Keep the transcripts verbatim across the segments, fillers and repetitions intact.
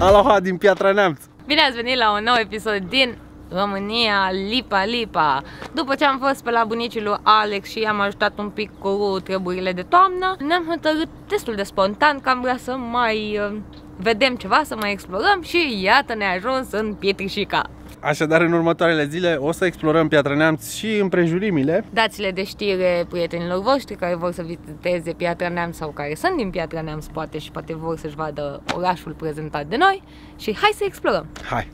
Aloha din Piatra Neamț! Bine ați venit la un nou episod din România, Lipa Lipa. După ce am fost pe la bunicii lui Alex și i-am ajutat un pic cu treburile de toamnă, ne-am hotărât destul de spontan că am vrea să mai uh, vedem ceva, să mai explorăm și iată ne-a ajuns în Pietrișica. Așadar, în următoarele zile o să explorăm Piatra Neamț și împrejurimile. Dați-le de știre prietenilor voștri care vor să viziteze Piatra Neamț sau care sunt din Piatra Neamț, poate, și poate vor să-și vadă orașul prezentat de noi. Și hai să explorăm! Hai!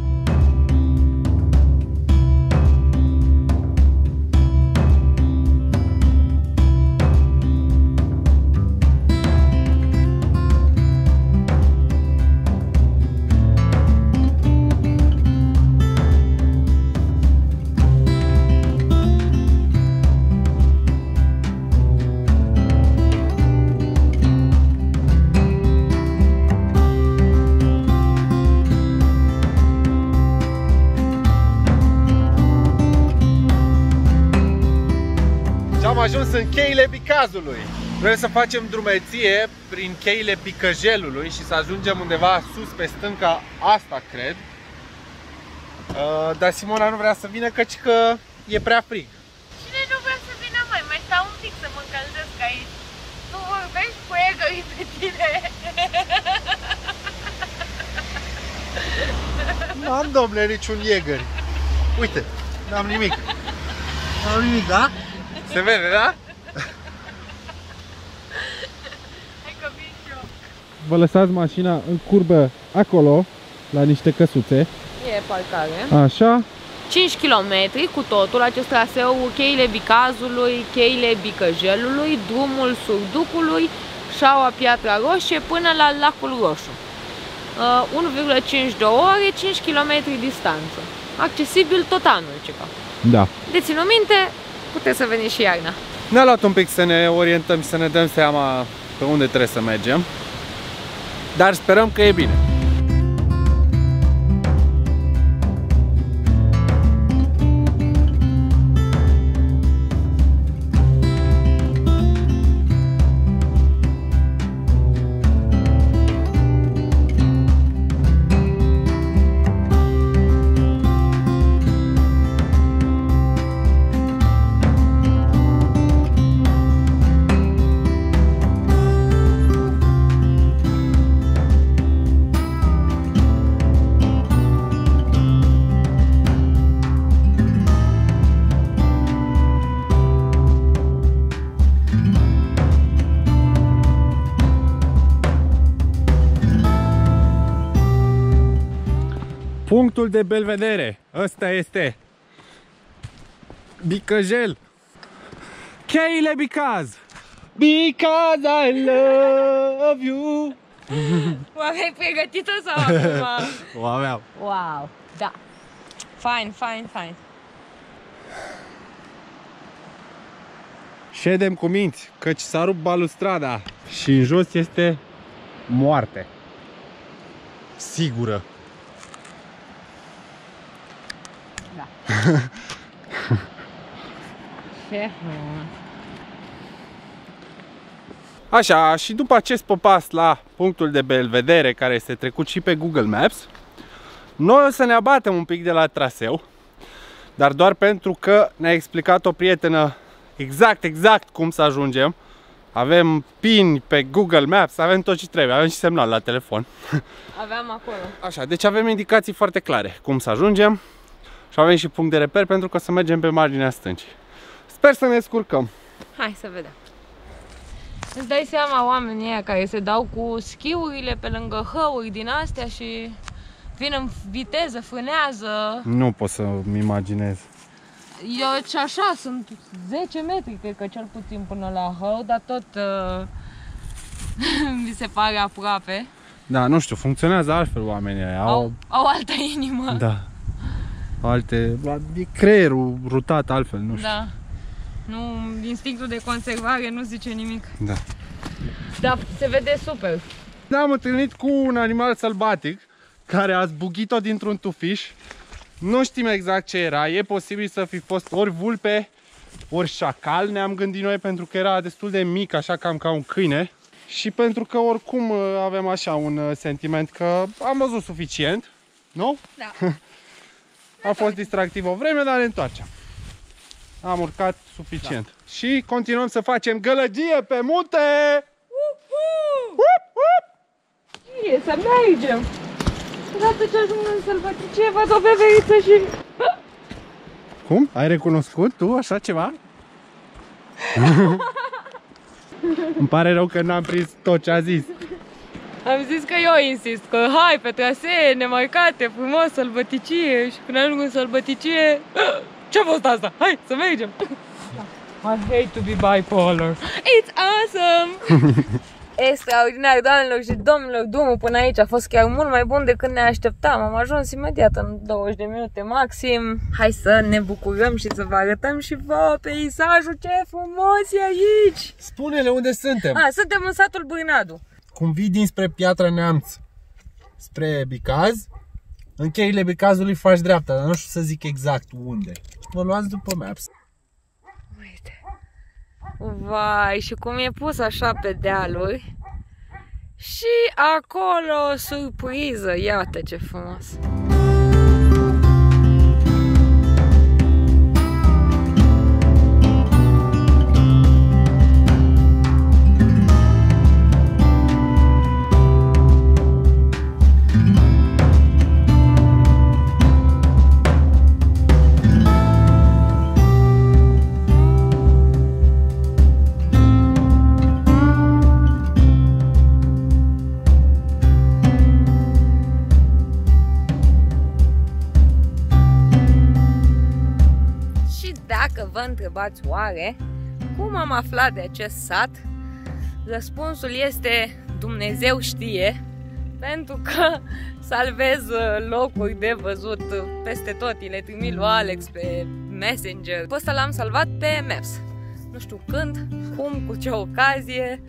Am ajuns în cheile Bicazului. Vrem să facem drumeție prin cheile Bicăjelului și să ajungem undeva sus pe stânca asta, cred. Dar Simona nu vrea să vină căci că e prea frig. Cine nu vrea să vină, mai? Mai stau un pic să mă încălzesc aici. Tu vorbești cu egării pe tine. N-am, domnule, niciun iegări. Uite, n-am nimic. N-am nimic, da? Se vede, da? Hai că vin și eu. Vă lăsați mașina în curbă acolo, la niște căsuțe. E parcare. Așa. cinci kilometri cu totul, acest traseu, cheile Bicazului, cheile Bicăjelului, drumul Surducului, șaua Piatra Roșie până la Lacul Roșu. Uh, unu virgulă cincizeci și două ore, cinci kilometri distanță. Accesibil tot anul ceva. Da. De ținut minte, puteți să veniți și iarna. Ne-a luat un pic să ne orientăm și să ne dăm seama pe unde trebuie să mergem. Dar sperăm că e bine. Punctul de belvedere, ăsta este Bicăjel. Cheile Bicaz. Because I love you. O aveai pregătită sau acum? O aveam. Wow, da. Fine, fine, fine. Ședem cu minți, căci s-a rupt balustrada și în jos este moarte. Sigură. Da. Ce frumos. Așa, și după acest popas la punctul de belvedere, care este trecut și pe Google Maps, noi o să ne abatem un pic de la traseu, dar doar pentru că ne-a explicat o prietenă exact, exact cum să ajungem. Avem pin pe Google Maps, avem tot ce trebuie, avem și semnal la telefon. Aveam acolo. Așa, deci avem indicații foarte clare cum să ajungem și avem și punct de reper pentru că o să mergem pe marginea stâncii. Sper să ne scurcăm. Hai să vedem. Îți dai seama oamenii ăia care se dau cu schiurile pe lângă hăuri din astea și vin în viteză, frânează. Nu pot să-mi imaginez. Eu și așa sunt zece metri, cred că cel puțin până la hău, dar tot uh, mi se pare aproape. Da, nu știu, funcționează altfel oamenii ăia. Au, au, au altă inimă. Da. Alte, e creierul rutat altfel, nu știu. Da. Nu, instinctul de conservare nu zice nimic. Da. Dar se vede super. Ne-am întâlnit cu un animal sălbatic care a zbugit-o dintr-un tufiș. Nu știm exact ce era, e posibil să fi fost ori vulpe, ori șacal, ne-am gândit noi, pentru că era destul de mic, așa cam ca un câine. și pentru că oricum avem așa un sentiment că am văzut suficient, nu? Da. A fost distractiv o vreme, dar ne întoarcem. Am urcat suficient. Da. Și continuăm să facem gălăgie pe munte! Uh-huh. Up, up. E, să mergem! Odată ce ajung în sălbăticie, văd o beberiță și... Cum? Ai recunoscut tu așa ceva? Îmi pare rău că n-am prins tot ce a zis. Am zis că eu insist, că hai pe trasee nemarcate, frumos, sălbăticie. Și când ajung în sălbăticie... Ce-a fost asta? Hai, să mergem! I hate to be bipolar. It's awesome! Extraordinar, doamnelor și domnilor, drumul până aici a fost chiar mult mai bun decât ne așteptam. Am ajuns imediat în douăzeci de minute maxim. Hai să ne bucurăm și să vă arătăm și vouă peisajul. Ce frumos e aici! Spune-le unde suntem. A, suntem în satul Bârnadu. Cum vii dinspre Piatra Neamț spre Bicaz, în cheile Bicazului faci dreapta, dar nu știu să zic exact unde. Mă luați după Maps. Uite. Vai, și cum e pus așa pe dealuri. Și acolo, surpriză, iată ce frumos. Dacă vă întrebați oare cum am aflat de acest sat, răspunsul este Dumnezeu știe, pentru că salvez locuri de văzut peste tot, le trimit lui Alex pe Messenger. Pe ăsta l-am salvat pe Maps. Nu știu când, cum, cu ce ocazie.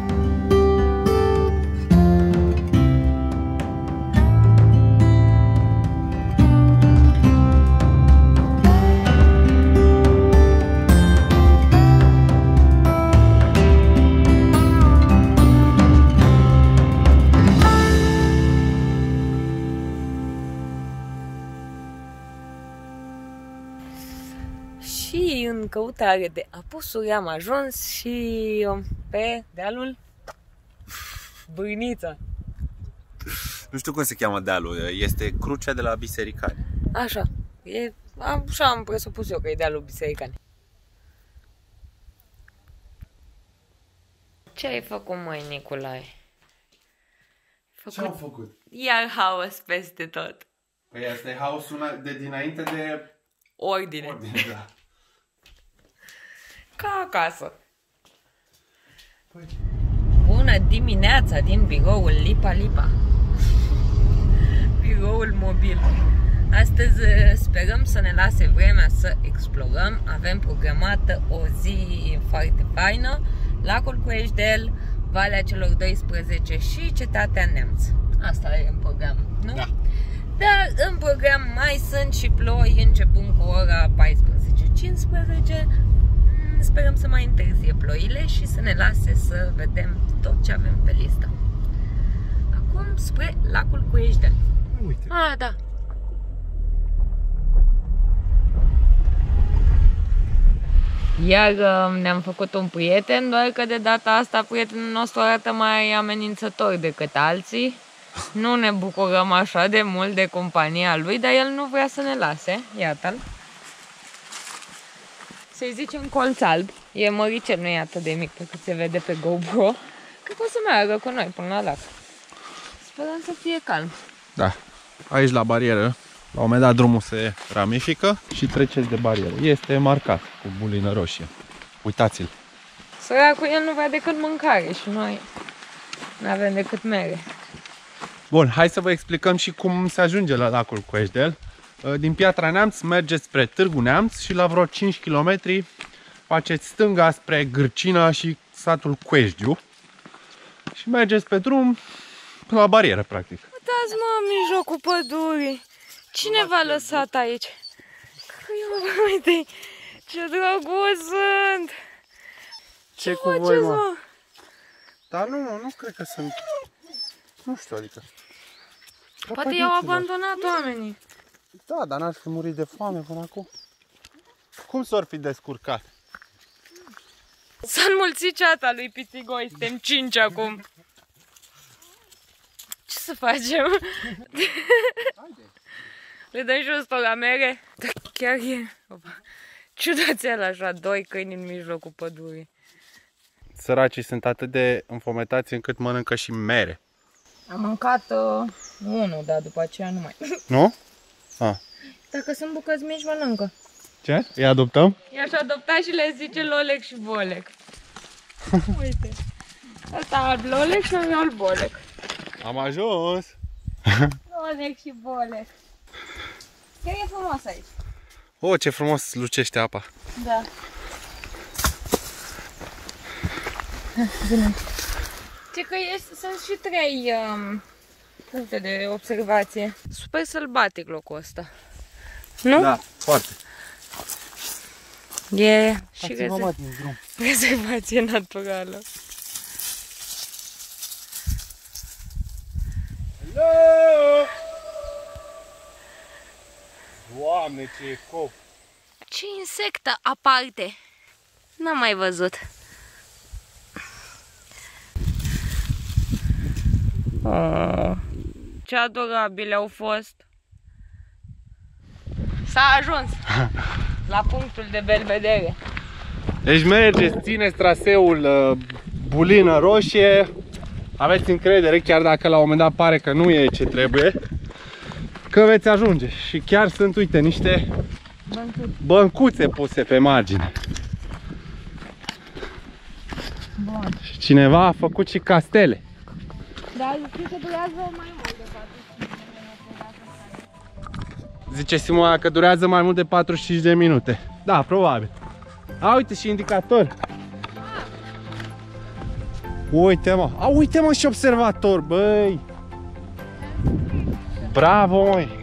Și în căutare de apusuri am ajuns și pe dealul Bârnița. Nu știu cum se cheamă dealul, este crucea de la Bisericani. Așa, e, așa am presupus eu că e dealul Bisericani. Ce ai făcut, măi, Nicolae? Făcut... Ce am făcut? Iar haos peste tot. Păi asta e haosul de dinainte de... Ordine. Ordine, da. Ca acasă. Păi. Bună dimineața din biroul Lipa Lipa. Biroul mobil. Astăzi sperăm să ne lase vremea să explorăm. Avem programată o zi foarte faină. Lacul Coejdel, Valea celor doisprezece și Cetatea Neamț. Asta e în program, nu? Da. Dar în program mai sunt și ploi începând cu ora paisprezece cincisprezece. Sperăm să mai întârzie ploile și să ne lase să vedem tot ce avem pe listă. Acum spre lacul Coejdel. Uite. Ah, da. Iar ne-am făcut un prieten, doar că de data asta prietenul nostru arată mai amenințător decât alții. Nu ne bucurăm așa de mult de compania lui, dar el nu vrea să ne lase. Iată-l. Să-i zicem colț alb. E măricel, nu e atât de mic pe cât se vede pe GoPro. Cred că o să meargă cu noi până la lac. Sperăm să fie calm. Da. Aici la barieră, la un moment dat drumul se ramifică și treceți de barieră. Este marcat cu bulină roșie. Uitați-l. Săracul, el nu vrea decât mâncare și noi nu avem decât mere. Bun, hai să vă explicăm și cum se ajunge la lacul Coejdel. Din Piatra Neamț mergeți spre Târgu Neamț și la vreo cinci kilometri faceți stânga spre Gârcina și satul Coejdiu și mergeți pe drum până la barieră, practic. Uitați, mă, în mijlocul pădurii. Cine v-a lăsat aici? Uite, ce drăguț sunt! Ce cu voi, mă? Dar nu, nu cred că sunt... Nu știu, adică... Poate i-au abandonat oamenii. Da, dar n-ar fi murit de foame până acum. Cum s-or fi descurcat? S-a înmulțit ceata lui Pitigoi, suntem cinci acum. Ce să facem? Le dăm jos tot la mere? Da, chiar e... Ciudățel așa, doi câini în mijlocul pădurii. Săracii sunt atât de înfometați încât mănâncă și mere. Am mâncat uh, unul, dar după aceea nu mai. Nu? Ah. Dacă sunt bucăți mici, mănâncă. Ce? Îi adoptăm? I-aș adopta și le zice Lolec și Bolec. Uite. Asta alb Lolec și eu alb Bolec. Am ajuns! Lolec și Bolec. Chiar e frumos aici. Oh, ce frumos lucește apa. Da. Bine. Ce că e, sunt și trei um, puncte de observație. Super sălbatic locul ăsta. Nu? Da, foarte. E și rezerv... din drum. rezervație naturală. Hello! Doamne, ce eco! Ce insectă aparte! N-am mai văzut. Oh, ce adorabile au fost! S-a ajuns la punctul de belvedere. Deci mergeți, țineți traseul uh, bulină roșie. Aveți încredere, chiar dacă la un moment dat pare că nu e ce trebuie, că veți ajunge. Și chiar sunt, uite, niște Băncuțe, băncuțe puse pe margine. Bun. Și cineva a făcut și castele. Dar știu că durează mai mult de patruzeci și cinci de minute. Zice Simona că durează mai mult de patruzeci și cinci de minute. Da, probabil. A, uite și indicator. Uite, mă. A, uite, mă, și observator, băi. Bravo, măi.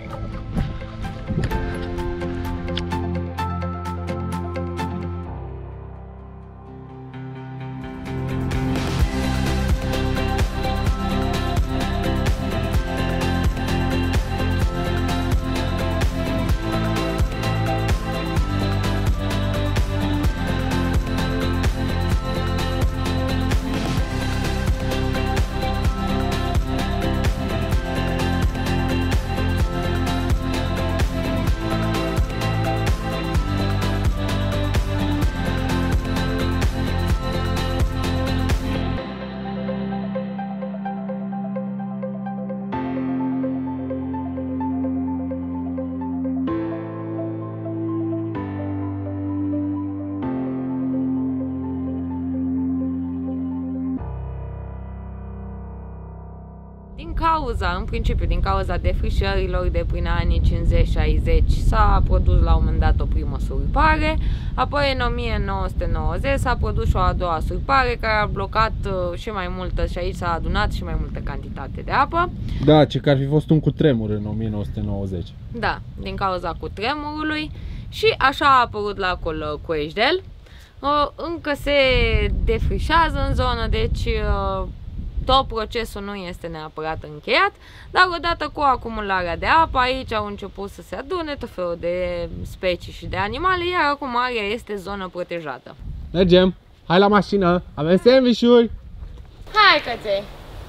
Din cauza, în principiu, din cauza defrișărilor de prin anii cincizeci șaizeci s-a produs la un moment dat o primă surpare, apoi în o mie nouă sute nouăzeci s-a produs și o a doua surpare care a blocat și mai multă, și aici s-a adunat și mai multă cantitate de apă. Da, ce că ar fi fost un cutremur în o mie nouă sute nouăzeci. Da, din cauza cutremurului și așa a apărut lacul Coejdel. Încă se defrișează în zonă, deci tot procesul nu este neapărat încheiat, dar odată cu acumularea de apă, aici au început să se adune tot felul de specii și de animale, iar acum area este zonă protejată. Mergem! Hai la mașină! Avem sandwich-uri! Hai, căței!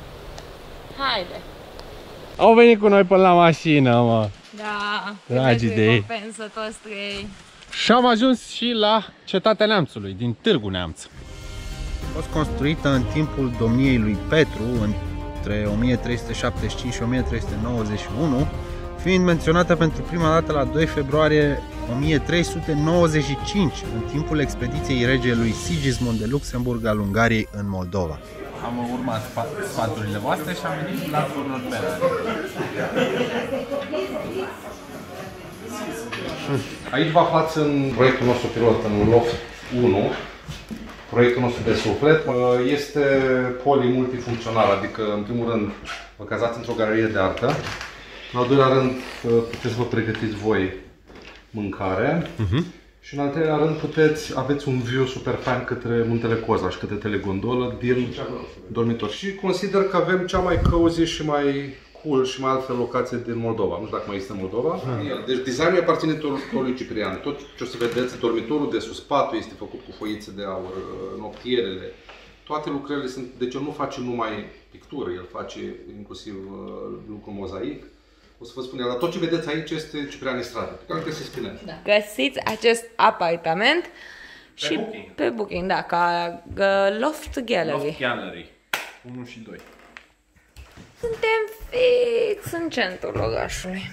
Haide! Au venit cu noi până la mașină, mă! Da, dragi de ei! toți trei. Și am ajuns și la Cetatea Neamțului, din Târgu Neamț. A fost construită în timpul domniei lui Petru, între o mie trei sute șaptezeci și cinci și o mie trei sute nouăzeci și unu, fiind menționată pentru prima dată la doi februarie o mie trei sute nouăzeci și cinci, în timpul expediției regelui Sigismund de Luxemburg al Ungariei în Moldova. Am urmat sfaturile voastre și am venit la turnul Ferrari. Aici vă aflați în proiectul nostru pilot, în loft unu. Proiectul nostru de suflet este polimultifuncțional, adică în primul rând vă cazați într-o galerie de artă, în al doilea rând puteți să vă pregătiți voi mâncare uh-huh. Și în al treilea rând puteți, aveți un view super fain către Muntele Coza și către telegondolă din dormitor. Și consider că avem cea mai cozy și mai cool și mai altfel locație din Moldova. Nu știu dacă mai este în Moldova. Hmm. Deci designul aparține tot lui Ciprian. Tot ce o să vedeți, dormitorul de sus, patul este făcut cu foițe de aur, noptierele. Toate lucrările sunt, deci el nu face numai pictură, el face inclusiv lucru mozaic. O să vă spun, dar tot ce vedeți aici este Ciprian Estrada, pe care găsiți pe net. Da. Găsiți acest apartament pe și booking. pe booking, da, ca uh, Loft Gallery. Loft Gallery, unu și doi. Suntem fix în centrul orașului.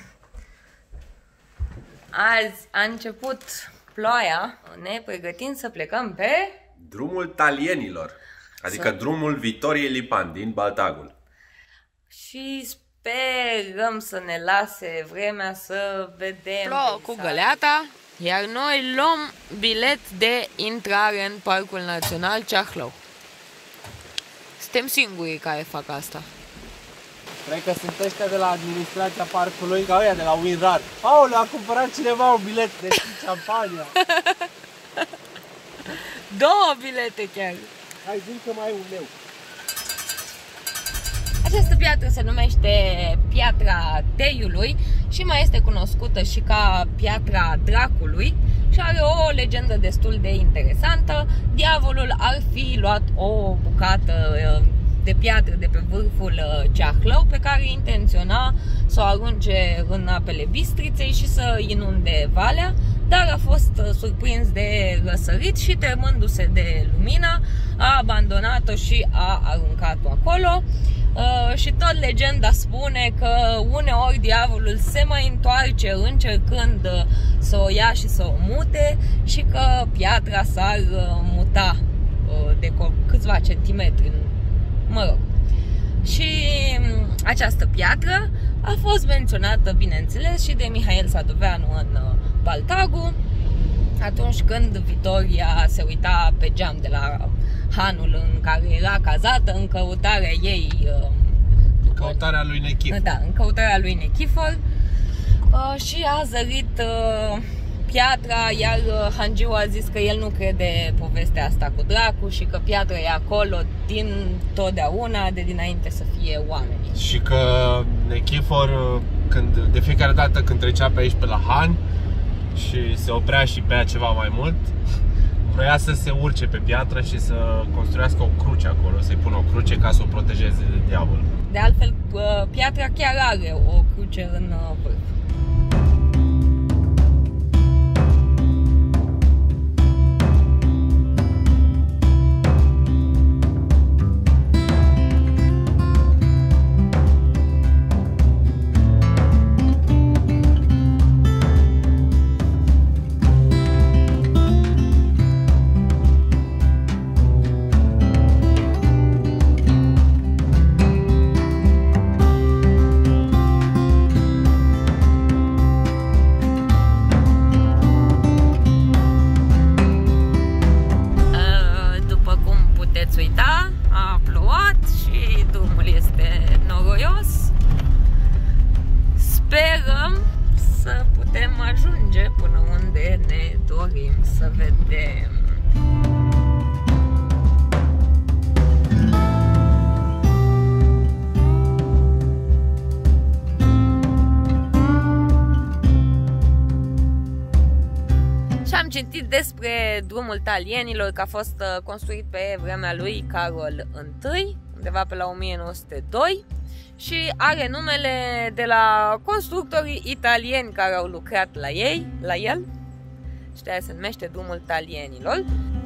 Azi a început ploaia, ne pregătim să plecăm pe... Drumul Talienilor, adică să... drumul Vitoriei Lipan din Baltagul. Și sperăm să ne lase vremea să vedem. Plouă cu găleata, iar noi luăm bilet de intrare în Parcul Național Ceahlău. Suntem singurii care fac asta. Cred că sunt ăștia de la administrația parcului, ca ăia de la WinRAR. Aoleu, a cumpărat cineva un bilet de șampania. Două bilete chiar. Hai, zic că mai un leu. Această piatră se numește Piatra Teiului și mai este cunoscută și ca Piatra Dracului și are o legendă destul de interesantă. Diavolul ar fi luat o bucată de piatră de pe vârful Ceahlău pe care intenționa să o arunce în apele Bistriței și să inunde valea, dar a fost surprins de răsărit și, temându-se de lumină, a abandonat-o și a aruncat-o acolo. Uh, și tot legenda spune că uneori diavolul se mai întoarce încercând uh, să o ia și să o mute și că piatra s-ar uh, muta uh, de câțiva centimetri, mă rog. Și um, această piatră a fost menționată, bineînțeles, și de Mihail Sadoveanu în uh, Baltagu, atunci când Vitoria se uita pe geam de la hanul în care era cazată în căutarea ei, în căutarea lui Nechifor. Da, în căutarea lui Nechifor, și a zărit piatra, iar hangiul a zis că el nu crede povestea asta cu dracu și că piatra e acolo din totdeauna, de dinainte să fie oamenii. Și că Nechifor, când, de fiecare dată când trecea pe aici pe la han și se oprea și bea ceva mai mult, vrea să se urce pe piatră și să construiască o cruce acolo, să-i pună o cruce ca să o protejeze de diavol. De altfel, piatra chiar are o cruce în vârf. Sperăm să putem ajunge până unde ne dorim să vedem. Și am citit despre drumul Talienilor că a fost construit pe vremea lui Carol I, undeva pe la o mie nouă sute doi. Și are numele de la constructorii italieni care au lucrat la ei, la el. Și de aia se numește drumul Talienilor.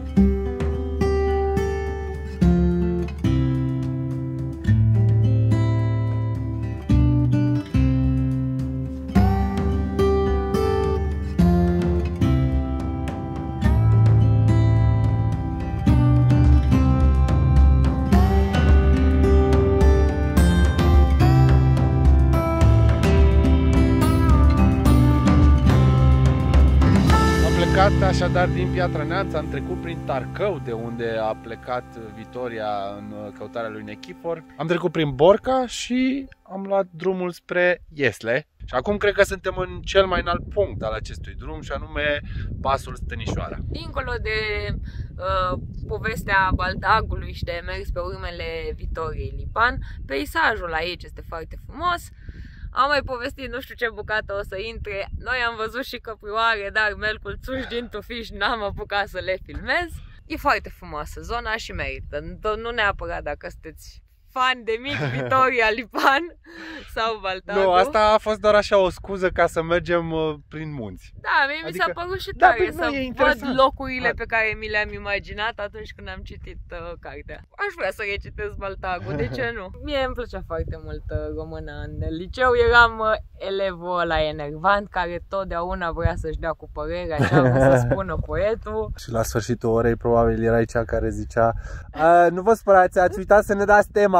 Așadar, din Piatra Neamț am trecut prin Tarcău, de unde a plecat Vitoria în căutarea lui Nechifor. Am trecut prin Borca și am luat drumul spre Iesle. Și acum cred că suntem în cel mai înalt punct al acestui drum și anume pasul Stănișoara. Dincolo de uh, povestea Baldagului și de mers pe urmele Vitoriei Lipan, peisajul aici este foarte frumos. Am mai povestit nu știu ce bucată o să intre. Noi am văzut și căprioare, dar melculțuși din tufiș n-am apucat să le filmez. E foarte frumoasă zona și merită. Nu neapărat dacă sunteți fan de mic Vitoria Lipan sau Baltagu. Nu, asta a fost doar așa o scuză ca să mergem uh, prin munți. Da, mie adică... mi s-a părut și da, tare să văd locurile da. pe care mi le-am imaginat atunci când am citit uh, cartea. Aș vrea să recitesc Baltagu, de ce nu? Mie îmi plăcea foarte mult uh, româna în liceu. Eram uh, elevul ăla enervant care totdeauna vrea să-și dea cu părerea ce a vrut să spună poetul. Și la sfârșitul orei probabil erai cea care zicea nu vă spărați, ați uitat să ne dați tema.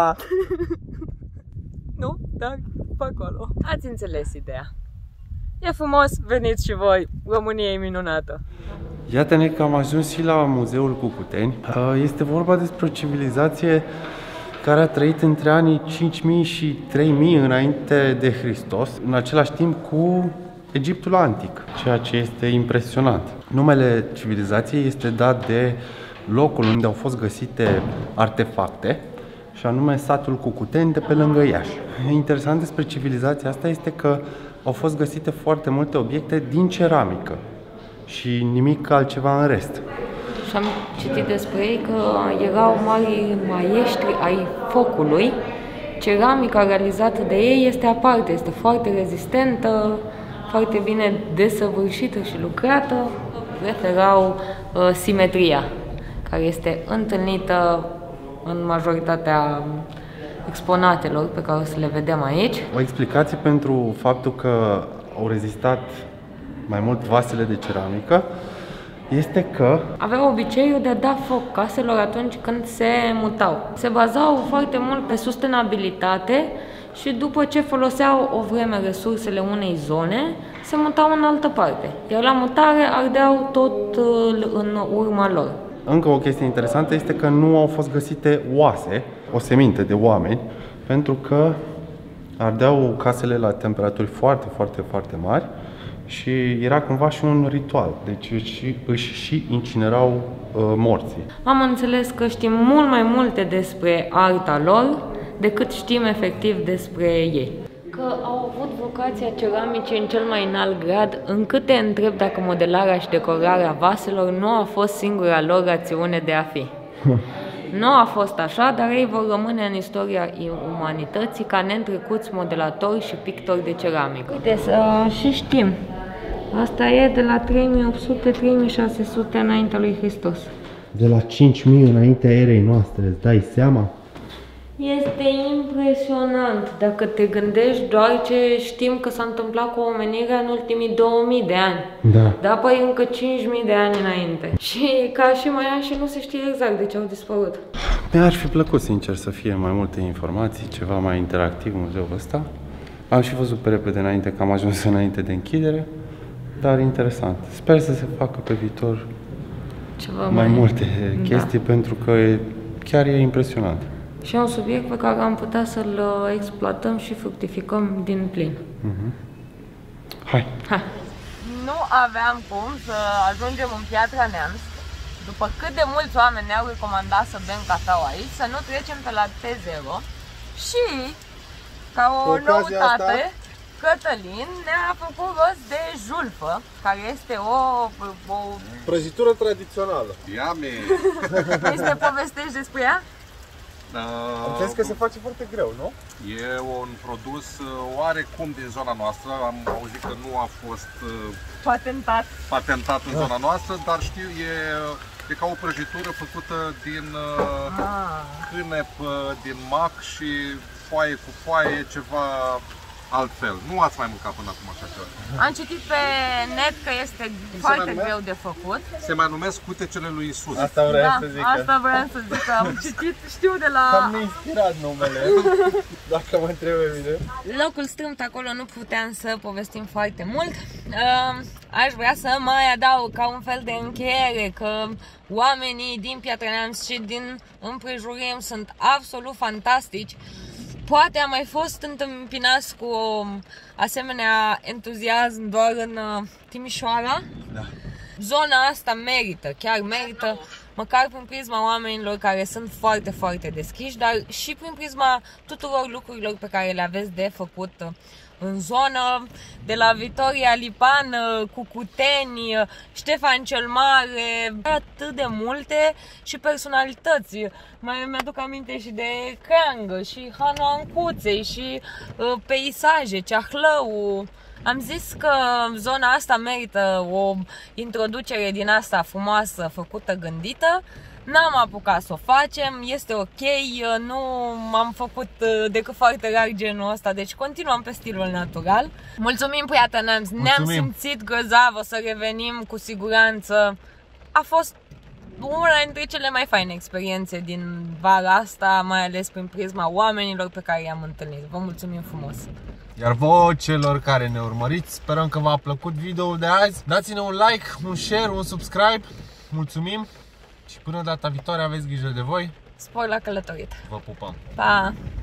Nu, dar pe acolo. Ați înțeles ideea. E frumos, veniți și voi. România e minunată. Iată-ne că am ajuns și la Muzeul Cucuteni. Este vorba despre o civilizație care a trăit între anii cinci mii și trei mii înainte de Hristos, în același timp cu Egiptul antic, ceea ce este impresionant. Numele civilizației este dat de locul unde au fost găsite artefacte, și anume satul Cucuteni de pe lângă Iași. Interesant despre civilizația asta este că au fost găsite foarte multe obiecte din ceramică și nimic altceva în rest. Și am citit despre ei că erau mari maestri ai focului. Ceramica realizată de ei este aparte, este foarte rezistentă, foarte bine desăvârșită și lucrată. Preferau uh, simetria, care este întâlnită în majoritatea exponatelor pe care o să le vedem aici. O explicație pentru faptul că au rezistat mai mult vasele de ceramică este că aveau obiceiul de a da foc caselor atunci când se mutau. Se bazau foarte mult pe sustenabilitate și după ce foloseau o vreme resursele unei zone, se mutau în altă parte. Iar la mutare ardeau tot în urma lor. Încă o chestie interesantă este că nu au fost găsite oase, oseminte de oameni, pentru că ardeau casele la temperaturi foarte, foarte, foarte mari și era cumva și un ritual, deci și, își și incinerau uh, morții. Am înțeles că știm mult mai multe despre arta lor decât știm efectiv despre ei. Că au avut vocația ceramicii în cel mai înalt grad, încât te întreb dacă modelarea și decorarea vaselor nu a fost singura lor rațiune de a fi. Nu a fost așa, dar ei vor rămâne în istoria umanității ca neîntrecuți modelatori și pictori de ceramică. Uite, uh, și știm, asta e de la trei mii opt sute - trei mii șase sute înaintea lui Hristos. De la cinci mii înaintea erei noastre, îți dai seama? Este impresionant dacă te gândești doar ce știm că s-a întâmplat cu omenirea în ultimii două mii de ani. Da. Dar păi încă cinci mii de ani înainte. Și ca și mai ani și nu se știe exact de ce au dispărut. Mi-ar fi plăcut, sincer, să fie mai multe informații, ceva mai interactiv muzeul ăsta. Am și văzut pe repede înainte că am ajuns înainte de închidere, dar interesant. Sper să se facă pe viitor ceva mai, mai multe chestii, da. Pentru că e, chiar e impresionant. Și e un subiect pe care am putea să-l exploatăm și fructificăm din plin. Mm-hmm. Hai! Hai! Nu aveam cum să ajungem în Piatra Neamț, după cât de mulți oameni ne-au recomandat să bem cafeaua aici, să nu trecem pe la T zero și, ca o noutate, asta, Cătălin ne-a făcut rost de julfă, care este o... o... prăjitură tradițională. Yummy! Vrei să ne povestești despre ea? Uh, Am zis că se face foarte greu, nu? E un produs oarecum din zona noastră. Am auzit că nu a fost patentat, patentat în zona noastră, dar știu, e, e ca o prăjitură făcută din ah. câinep, din mac și foaie cu foaie, ceva altfel. Nu ați mai mâncat până acum așa ceva. Am citit pe net că este Cum foarte greu de făcut. Se mai numesc cutecele lui Isus. Asta vreau da, să zic. Asta vreau să zic, am citit, știu de la... Cam neinspirat numele, dacă mă întreb pe mine. Locul strâmt acolo nu puteam să povestim foarte mult. Aș vrea să mai adaug ca un fel de încheiere că oamenii din Piatra Neamț și din împrejurim sunt absolut fantastici. poate am mai fost întâmpinați cu asemenea entuziasm doar în Timișoara. Da. Zona asta merită, chiar merită, măcar prin prisma oamenilor care sunt foarte, foarte deschiși, dar și prin prisma tuturor lucrurilor pe care le aveți de făcut în zonă, de la Vitoria Lipan, Cucuteni, Ștefan cel Mare, atât de multe și personalități. Mai mi-aduc aminte și de Creangă și Hanu Ancuței și uh, peisaje, Ceahlău. Am zis că zona asta merită o introducere din asta frumoasă, făcută, gândită. N-am apucat să o facem, este ok, nu am făcut decât foarte rar genul ăsta, deci continuăm pe stilul natural. Mulțumim, prieteni, ne-am simțit grozav, o să revenim cu siguranță. A fost una dintre cele mai faine experiențe din vara asta, mai ales prin prisma oamenilor pe care i-am întâlnit. Vă mulțumim frumos! Iar vouă, celor care ne urmăriți, sperăm că v-a plăcut videoul de azi. Dați-ne un like, un share, un subscribe. Mulțumim și până data viitoare aveți grijă de voi. Spor la călătorit! Vă pupăm! Pa!